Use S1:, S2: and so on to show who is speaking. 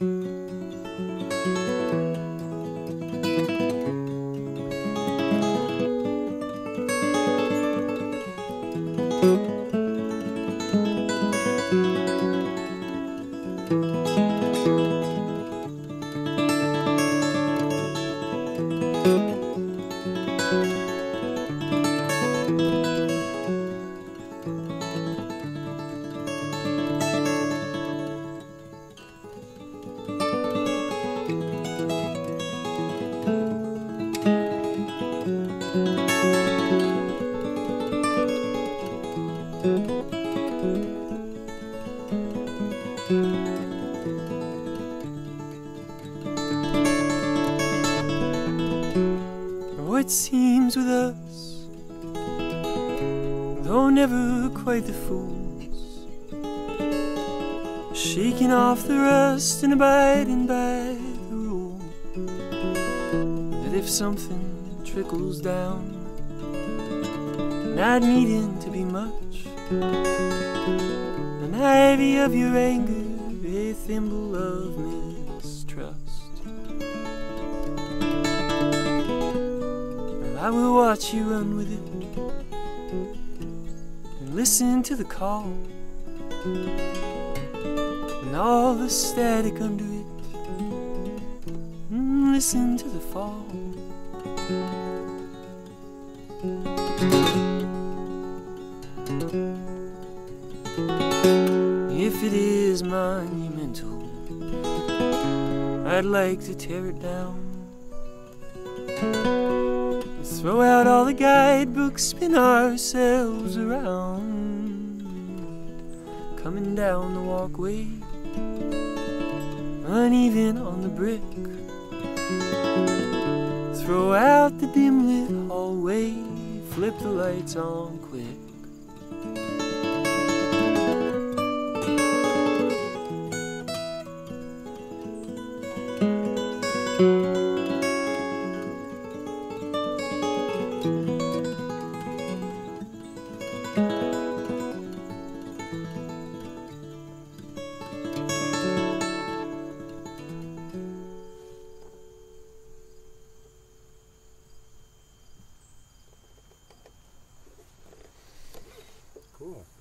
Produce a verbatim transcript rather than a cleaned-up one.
S1: Oh, it seems with us, though never quite the fools, shaking off the rust and abiding by the rule, that if something trickles down, not needing to be much, an ivy of your anger, a thimble of mistrust, I will watch you run with it and listen to the call and all the static under it, and listen to the fall. If it is monumental, I'd like to tear it down, throw out all the guidebooks, spin ourselves around, coming down the walkway, uneven on the brick, throw out the dim lit hallway, flip the lights on quick.